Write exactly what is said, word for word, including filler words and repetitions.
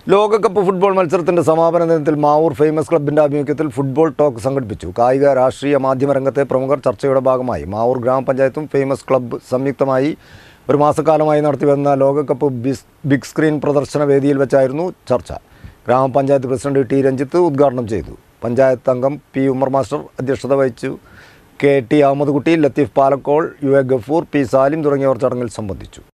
ലോകകപ്പ് ഫുട്ബോൾ മത്സരത്തിന്റെ സമാപന ദിനത്തിൽ മാവൂർ ഫേമസ് ക്ലബിന്റെ ആഭിമുഖ്യത്തിൽ ഫുട്ബോൾ ടോക്ക് സംഘടിപ്പിച്ചു. കായിക രാഷ്ട്രീയ മാധ്യമരംഗത്തെ പ്രമുഖർ ചർച്ചയുടെ ഭാഗമായി മാവൂർ ഗ്രാമപഞ്ചായത്തും ഫേമസ് ക്ലബ്ബ് സംയുക്തമായി ഒരു മാസക്കാലമായി നടത്തിവരുന്ന ലോകകപ്പ് ബിഗ് സ്ക്രീൻ പ്രദർശന വേദിയിൽ വെച്ചായിരുന്നു ചർച്ച. ഗ്രാമപഞ്ചായത്ത് പ്രസിഡന്റ് ടി രഞ്ജിത്ത് ഉദ്ഘാടനം ചെയ്തു. പഞ്ചായത്ത് അംഗം പി ഉമർ മാസ്റ്റർ അധ്യക്ഷത വഹിച്ചു. K T Ahammed Kutty, Latheef Palakkol, U A Gafoor, P Salim തുടങ്ങിയവർ ചടങ്ങിൽ സംബന്ധിച്ചു.